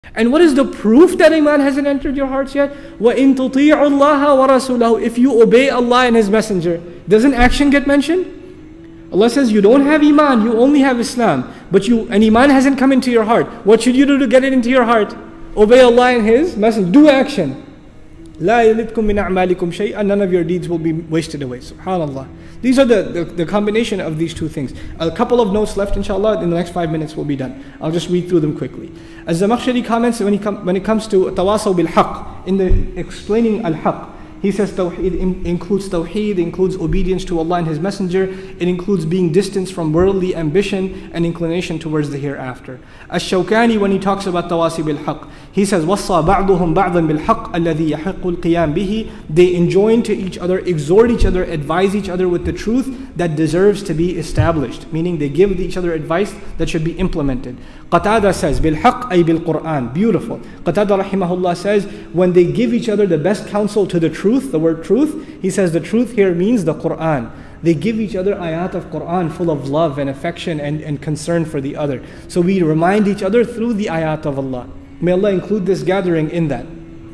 And what is the proof that Iman hasn't entered your hearts yet? وَإِن تُطِيعُوا اللَّهَ وَرَسُولَهُ. If you obey Allah and His Messenger, doesn't action get mentioned? Allah says you don't have Iman, you only have Islam. And Iman hasn't come into your heart. What should you do to get it into your heart? Obey Allah and His Messenger. Do action. لَا يَلِدْكُم مِّنْ أَعْمَالِكُمْ شَيْئًا. None of your deeds will be wasted away. SubhanAllah. These are the combination of these two things. A couple of notes left, inshallah. In the next 5 minutes we'll be done. I'll just read through them quickly. As Zamakhshari comments, when it comes to tawasaw bil haqq, in the explaining al-haqq, he says Tawheed includes Tawheed, includes obedience to Allah and His Messenger. It includes being distanced from worldly ambition and inclination towards the hereafter. Ash-Shawkani, when he talks about Tawasi bil-Haqq, he says, وَصَّى بَعْضُهُمْ بَعْضًا بِالْحَقِّ الَّذِي يَحِقُّ الْقِيَامِ بِهِ. They enjoin to each other, exhort each other, advise each other with the truth that deserves to be established. Meaning they give each other advice that should be implemented. Qatada says, bil-Haqq ay bil-Qur'an. Beautiful. Qatada rahimahullah says, when they give each other the best counsel to the truth, the word truth, he says the truth here means the Qur'an. They give each other ayat of Qur'an full of love and affection and concern for the other. So we remind each other through the ayat of Allah. May Allah include this gathering in that.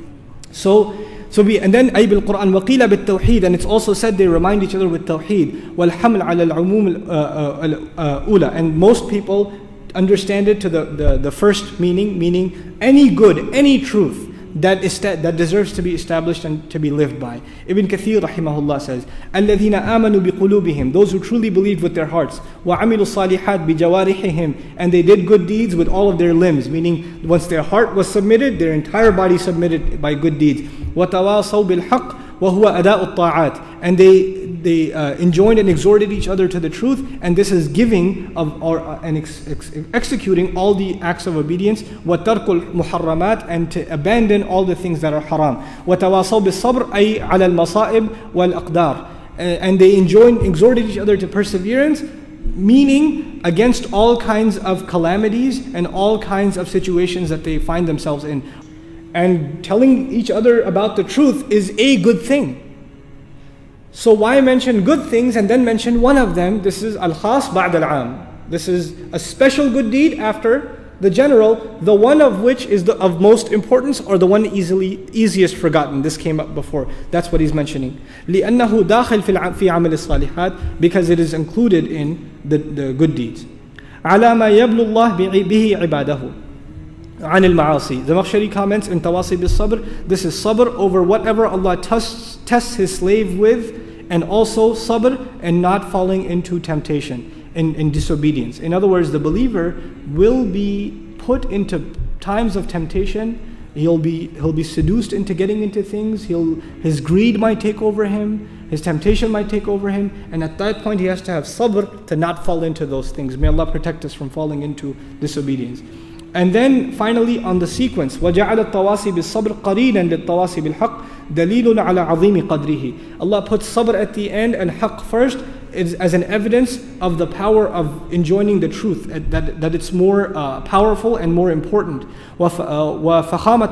And then ay bil Quran wa qila bit tawheed, and it's also said they remind each other with tawheed. Wal haml ala al umum al ula, and most people understand it to the first meaning any good, any truth that deserves to be established and to be lived by. Ibn Kathir rahimahullah says, الَّذِينَ آمَنُوا بِقُلُوبِهِمْ, those who truly believed with their hearts, وَعَمِلُوا الصَّالِحَاتِ بِجَوَارِحِهِمْ, and they did good deeds with all of their limbs, meaning once their heart was submitted, their entire body submitted by good deeds. وَتَوَاصَوْا بِالْحَقِّ وَهُوَ أَدَاءُ الطَّاعَاتِ, and they enjoined and exhorted each other to the truth, and this is giving of executing all the acts of obedience. وَتَرْكُ الْمُحَرَّمَاتِ, and to abandon all the things that are haram. وَتَوَاصَوْا بِالصَّبْرِ أي على المصائب والأقدار, and they exhorted each other to perseverance, meaning against all kinds of calamities and all kinds of situations that they find themselves in. And telling each other about the truth is a good thing. So why mention good things and then mention one of them? This is al-khas ba'd al-'am. This is a special good deed after the general, the one of which is of most importance, or the one easiest forgotten. This came up before. That's what he's mentioning. لِأَنَّهُ دَاخِلْ فِي عَمَلِ الصَّالِحَاتِ, because it is included in the good deeds. عَلَى مَا يَبْلُ اللَّهِ بِهِ عِبَادَهُ عن المعاصي. Zamakhshari comments in Tawasi bil Sabr, this is sabr over whatever Allah tests His slave with, and also sabr and not falling into temptation, in disobedience. In other words, the believer will be put into times of temptation. He'll be seduced into getting into things. His greed might take over him. His temptation might take over him. And at that point, he has to have sabr to not fall into those things. May Allah protect us from falling into disobedience. And then finally on the sequence, وَجَعَلَ التَّوَاصِي بِالصَّبْرِ قَرِينًا لِلتَّوَاصِي بِالْحَقِّ دَلِيلٌ عَلَى عَظِيمِ قَدْرِهِ. Allah puts sabr at the end and haqq first as an evidence of the power of enjoining the truth, that it's more powerful and more important. وَفَخَامَةِ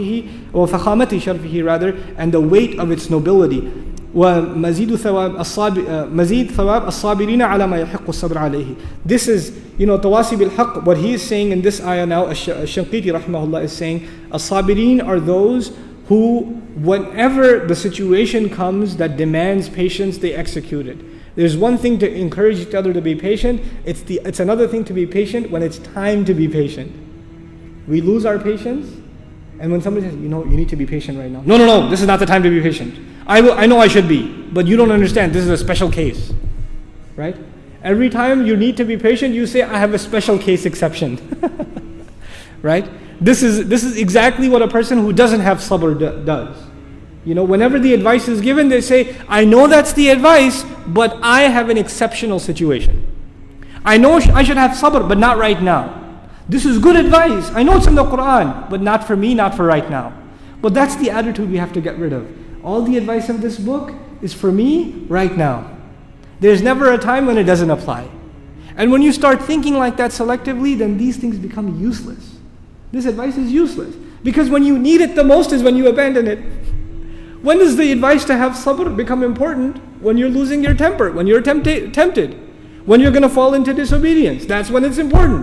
شَرْفِهِ rather, and the weight of its nobility. وَمَزِيدُ ثَوَابِ الصَّابِرِينَ عَلَى مَا يَحِقُّ الصَّبْرَ عَلَيْهِ. This is, Tawasi bil Haqq, what he is saying in this ayah now, Ash-Shanqiti rahimahullah is saying, as-sabirin are those who, whenever the situation comes that demands patience, they execute it. There's one thing to encourage each other to be patient, it's another thing to be patient when it's time to be patient. We lose our patience, and when somebody says, you need to be patient right now. No, this is not the time to be patient. I know I should be, but you don't understand, this is a special case. Right? Every time you need to be patient, you say, I have a special case exception. Right? This is exactly what a person who doesn't have sabr does. Whenever the advice is given, they say, I know that's the advice, but I have an exceptional situation. I know I should have sabr, but not right now. This is good advice. I know it's in the Quran, but not for me, not for right now. But that's the attitude we have to get rid of. All the advice of this book is for me right now. There's never a time when it doesn't apply. And when you start thinking like that selectively, then these things become useless. This advice is useless. Because when you need it the most is when you abandon it. When does the advice to have sabr become important? When you're losing your temper, when you're tempted, when you're going to fall into disobedience. That's when it's important.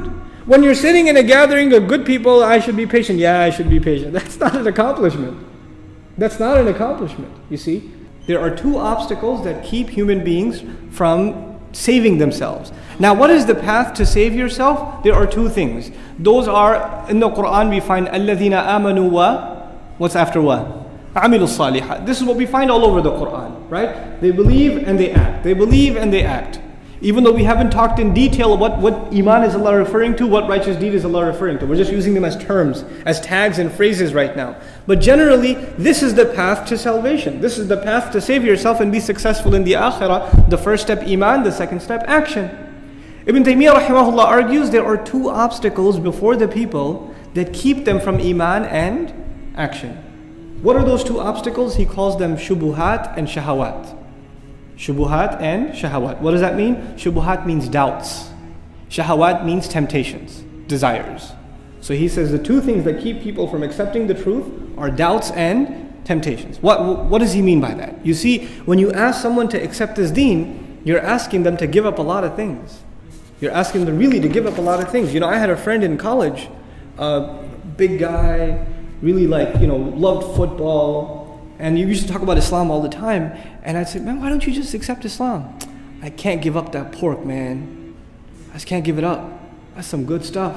When you're sitting in a gathering of good people, I should be patient. Yeah, I should be patient. That's not an accomplishment. That's not an accomplishment, you see. There are two obstacles that keep human beings from saving themselves. Now, what is the path to save yourself? There are two things. Those are, in the Quran we find, الَّذِينَ آمَنُوا wa, what's after what? عَمِلُوا الصَّالِحَاتِ. This is what we find all over the Quran, right? They believe and they act. They believe and they act. Even though we haven't talked in detail what Iman is Allah referring to, what righteous deed is Allah referring to. We're just using them as terms, as tags and phrases right now. But generally, this is the path to salvation. This is the path to save yourself and be successful in the akhirah. The first step, Iman. The second step, action. Ibn Taymiyyah rahimahullah argues there are two obstacles before the people that keep them from Iman and action. What are those two obstacles? He calls them shubuhat and shahawat. Shubuhat and shahawat. What does that mean? Shubuhat means doubts. Shahawat means temptations, desires. So he says the two things that keep people from accepting the truth are doubts and temptations. What does he mean by that? You see, when you ask someone to accept this deen, you're asking them to give up a lot of things. You're asking them really to give up a lot of things. You know, I had a friend in college, a big guy, really loved football, and you used to talk about Islam all the time. And I'd say, man, why don't you just accept Islam? I can't give up that pork, man. I just can't give it up. That's some good stuff.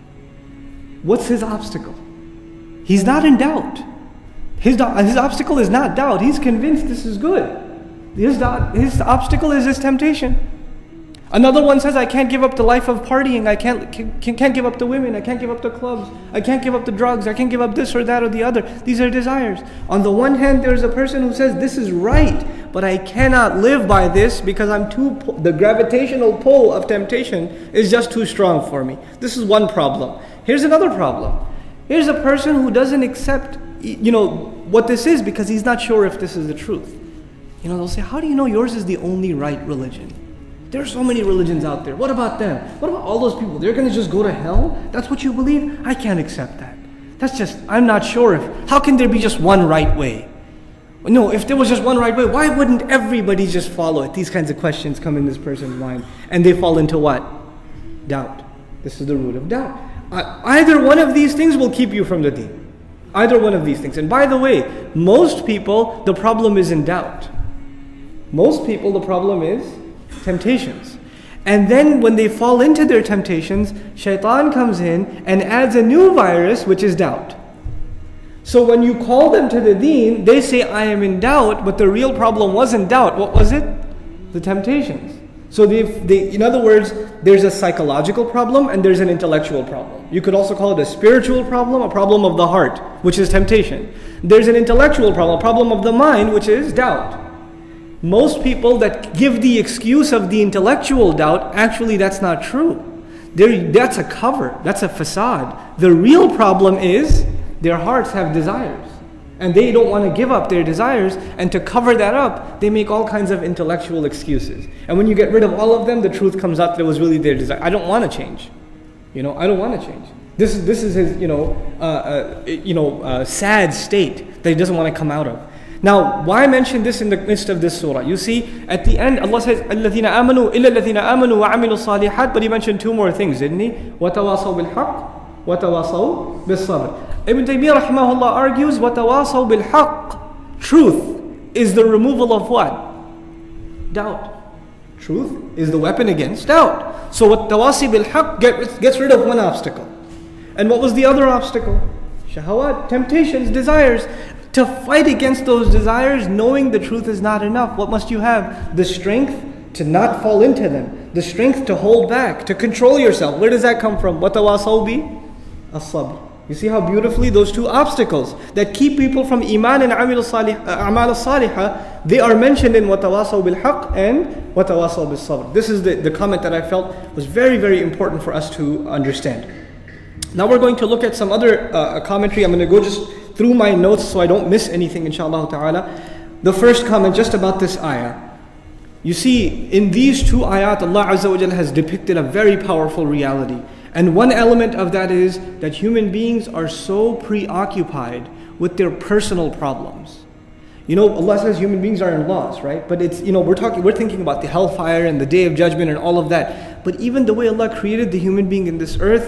What's his obstacle? He's not in doubt. His obstacle is not doubt. He's convinced this is good. His obstacle is his temptation. Another one says, I can't give up the life of partying. I can't give up the women. I can't give up the clubs. I can't give up the drugs. I can't give up this or that or the other. These are desires. On the one hand, there's a person who says, this is right, but I cannot live by this because the gravitational pull of temptation is just too strong for me. This is one problem. Here's another problem. Here's a person who doesn't accept, what this is because he's not sure if this is the truth. They'll say, how do you know yours is the only right religion? There are so many religions out there. What about them? What about all those people? They're going to just go to hell? That's what you believe? I can't accept that. I'm not sure how can there be just one right way? No, if there was just one right way, why wouldn't everybody just follow it? These kinds of questions come in this person's mind. And they fall into what? Doubt. This is the root of doubt. Either one of these things will keep you from the deen. Either one of these things. And by the way, most people, the problem is in doubt. Most people, the problem is temptations. And then when they fall into their temptations, shaitan comes in and adds a new virus, which is doubt. So when you call them to the deen, they say, I am in doubt, but the real problem wasn't doubt. What was it? The temptations. So in other words, there's a psychological problem and there's an intellectual problem. You could also call it a spiritual problem, a problem of the heart, which is temptation. There's an intellectual problem, a problem of the mind, which is doubt. Most people that give the excuse of the intellectual doubt, actually that's not true. That's a cover, that's a facade. The real problem is their hearts have desires. And they don't want to give up their desires, and to cover that up, they make all kinds of intellectual excuses. And when you get rid of all of them, the truth comes out that it was really their desire. I don't want to change. I don't want to change. This is his, sad state that he doesn't want to come out of. Now, why mention this in the midst of this surah? You see, at the end, Allah says, الَّذِينَ آمَنُوا إِلَّا الَّذِينَ آمَنُوا وَعَمِلُوا الصَّالِحَاتِ. But He mentioned two more things, didn't He? وَتَوَاصَوْا بِالْحَقِّ وَتَوَاصَوْا بِالصَّبْرِ. Ibn Taymiyyah rahimahullah argues, وَتَوَاصَوْا بِالْحَقِّ. Truth is the removal of what? Doubt. Truth is the weapon against doubt. So what tawasi bil-haq gets rid of one obstacle. And what was the other obstacle? Shahawat, temptations, desires. To fight against those desires, knowing the truth is not enough, what must you have? The strength to not fall into them. The strength to hold back, to control yourself. Where does that come from? وَتَوَاصَوْا بِالصَّبْرِ. You see how beautifully those two obstacles that keep people from Iman and A'mal al-Salihah, they are mentioned in وَتَوَاصَوْا بِالْحَقِّ and وَتَوَاصَوْا بِالصَّبْرِ. This is the comment that I felt was very, very important for us to understand. Now we're going to look at some other commentary. I'm going to go just through my notes so I don't miss anything, inshallah ta'ala. The first comment just about this ayah. You see, in these two ayat, Allah Azza wa Jalla has depicted a very powerful reality. And one element of that is that human beings are so preoccupied with their personal problems. Allah says human beings are in loss, right? But it's, we're thinking about the hellfire and the day of judgment and all of that. But even the way Allah created the human being in this earth,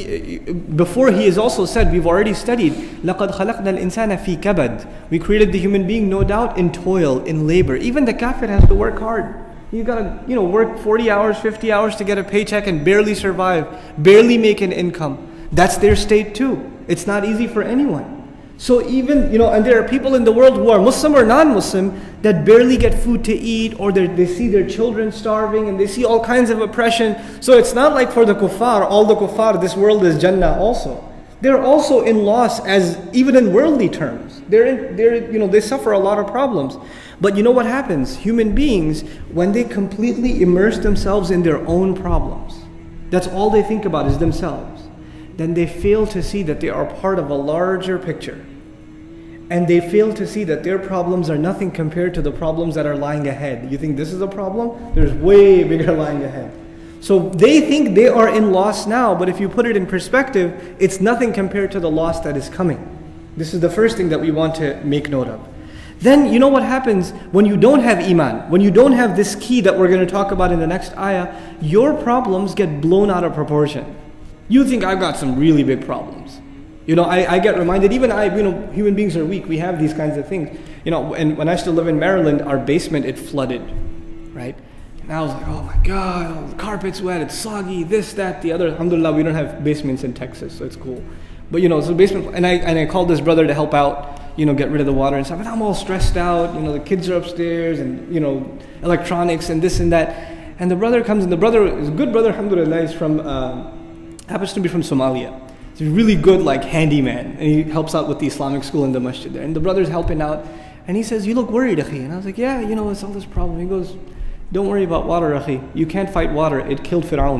before He has also said, we've already studied, لَقَدْ خَلَقْنَا الْإِنسَانَ فِي كَبَدٍ. We created the human being, no doubt, in toil, in labor. Even the kafir has to work hard. You gotta, work 40 hours, 50 hours to get a paycheck and barely survive, barely make an income. That's their state too. It's not easy for anyone. So even, and there are people in the world who are Muslim or non-Muslim that barely get food to eat, or they see their children starving, and they see all kinds of oppression. So it's not like for the kuffar, all the kuffar, this world is Jannah also. They're also in loss, as even in worldly terms. They suffer a lot of problems. But you know what happens? Human beings, when they completely immerse themselves in their own problems, that's all they think about is themselves, then they fail to see that they are part of a larger picture. And they fail to see that their problems are nothing compared to the problems that are lying ahead. You think this is a problem? There's way bigger lying ahead. So they think they are in loss now, but if you put it in perspective, it's nothing compared to the loss that is coming. This is the first thing that we want to make note of. Then you know what happens when you don't have Iman, when you don't have this key that we're going to talk about in the next ayah, your problems get blown out of proportion. You think I've got some really big problems. I get reminded, even human beings are weak. We have these kinds of things. And when I still live in Maryland, our basement, it flooded, right? And I was like, oh my God, the carpet's wet, it's soggy, this, that, the other. Alhamdulillah, we don't have basements in Texas, so it's cool. But so basement, and I called this brother to help out, get rid of the water and stuff. And I'm all stressed out, the kids are upstairs and, electronics and this and that. And the brother comes, and the brother is a good brother, alhamdulillah, he's from, happens to be from Somalia. He's a really good handyman, and he helps out with the Islamic school in the masjid there. And the brother's helping out, and he says, you look worried, akhi. And I was like, yeah, it's all this problem. He goes, don't worry about water, akhi. You can't fight water. It killed Fir'aun.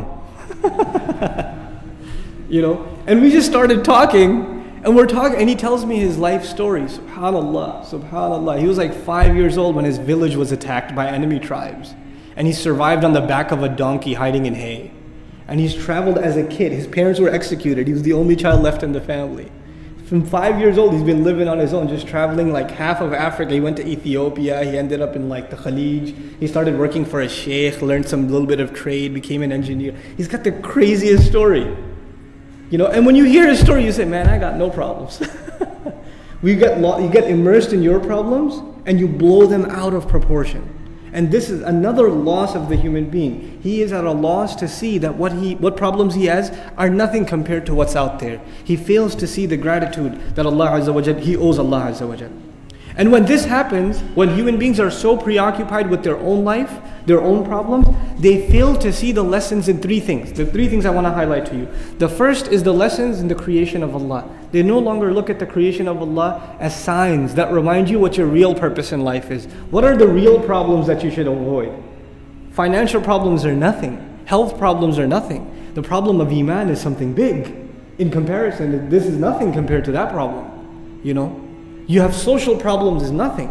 And we just started talking, and we're talking, and he tells me his life story. Subhanallah, subhanallah. He was like 5 years old when his village was attacked by enemy tribes. And he survived on the back of a donkey hiding in hay. And he's traveled as a kid. His parents were executed. He was the only child left in the family. From 5 years old, he's been living on his own, just traveling half of Africa. He went to Ethiopia. He ended up in the Khalij. He started working for a sheikh, learned some little bit of trade, became an engineer. He's got the craziest story. And when you hear his story, you say, man, I got no problems. You get immersed in your problems, and you blow them out of proportion. And this is another loss of the human being. He is at a loss to see that what problems he has are nothing compared to what's out there. He fails to see the gratitude that Allah Azza wa Jal, he owes Allah Azza wa Jal. And when this happens, when human beings are so preoccupied with their own life, their own problems, they fail to see the lessons in three things. The three things I want to highlight to you. The first is the lessons in the creation of Allah. They no longer look at the creation of Allah as signs that remind you what your real purpose in life is. What are the real problems that you should avoid? Financial problems are nothing. Health problems are nothing. The problem of Iman is something big. In comparison, this is nothing compared to that problem. You have social problems is nothing.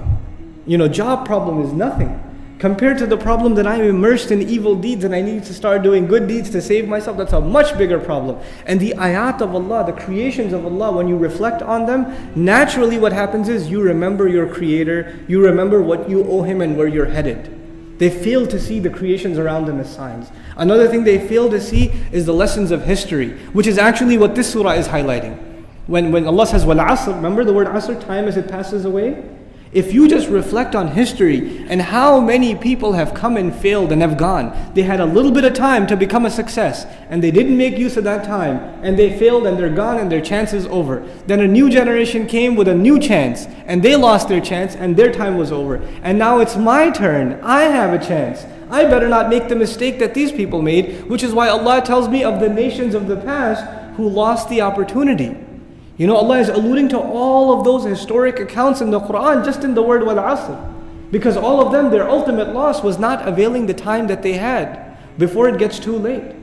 Job problem is nothing. Compared to the problem that I'm immersed in evil deeds and I need to start doing good deeds to save myself, that's a much bigger problem. And the ayat of Allah, the creations of Allah, when you reflect on them, naturally what happens is you remember your Creator, you remember what you owe Him and where you're headed. They fail to see the creations around them as signs. Another thing they fail to see is the lessons of history, which is actually what this surah is highlighting. When Allah says, wal asr, remember the word asr, time as it passes away? If you just reflect on history and how many people have come and failed and have gone, they had a little bit of time to become a success and they didn't make use of that time and they failed and they're gone and their chance is over. Then a new generation came with a new chance and they lost their chance and their time was over. And now it's my turn. I have a chance. I better not make the mistake that these people made, which is why Allah tells me of the nations of the past who lost the opportunity. Allah is alluding to all of those historic accounts in the Quran just in the word wal asr. Because all of them, their ultimate loss was not availing the time that they had before it gets too late.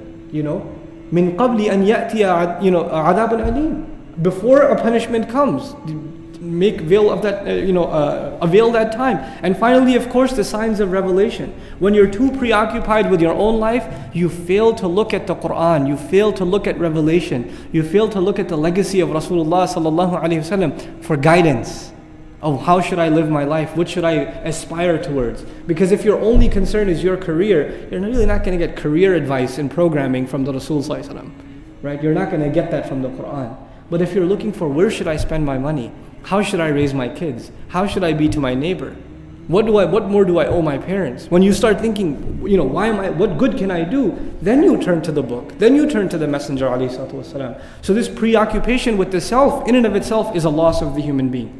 Min qabli an ya'tiya adabun alim. Before a punishment comes, make avail of that, avail that time. And finally, of course, the signs of revelation. When you're too preoccupied with your own life, you fail to look at the Quran, you fail to look at revelation, you fail to look at the legacy of Rasulullah sallallahu alaihi wasallam for guidance. of how should I live my life, what should I aspire towards. Because if your only concern is your career, you're really not going to get career advice in programming from the Rasul Sallallahu Alaihi Wasallam, right? You're not going to get that from the Quran. But if you're looking for where should I spend my money, how should I raise my kids, how should I be to my neighbor, what more do I owe my parents? When you start thinking, what good can I do? Then you turn to the book. Then you turn to the Messenger ﷺ. So this preoccupation with the self, in and of itself, is a loss of the human being.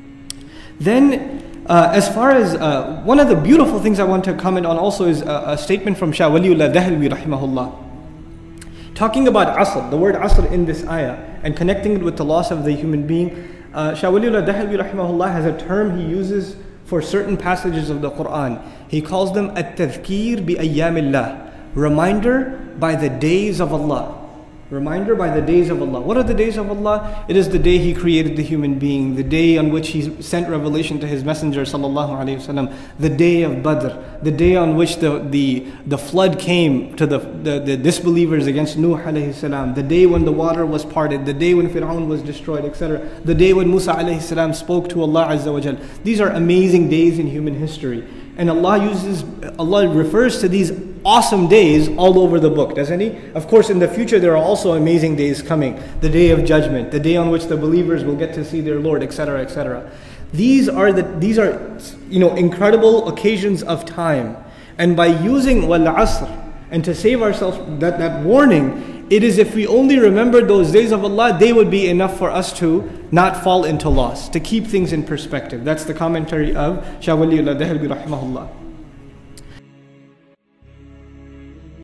Then, as far as one of the beautiful things I want to comment on also is a statement from Shah Waliullah Dahlwi rahimahullah. Talking about asr, the word asr in this ayah, and connecting it with the loss of the human being, Shah Waliullah Dahlwi rahimahullah has a term he uses for certain passages of the Quran. He calls them at-tadhkir bi ayyamillah, reminder by the days of Allah. Reminder by the days of Allah. What are the days of Allah? It is the day He created the human being, the day on which He sent revelation to His Messenger sallallahu alaihi wasallam, the day of Badr, the day on which the flood came to the disbelievers against Nuh alayhi salam, the day when the water was parted, the day when Fir'aun was destroyed, etc. The day when Musa alayhi salam spoke to Allah Azza wa Jal. These are amazing days in human history. And Allah refers to these awesome days all over the book, doesn't He? Of course, in the future there are also amazing days coming. The day of judgment, the day on which the believers will get to see their Lord, etc., etc. These are incredible occasions of time. And by using wal asr, and to save ourselves that warning, it is if we only remember those days of Allah, they would be enough for us to not fall into loss, to keep things in perspective. That's the commentary of Shah Waliullah Dahlwi rahimahullah.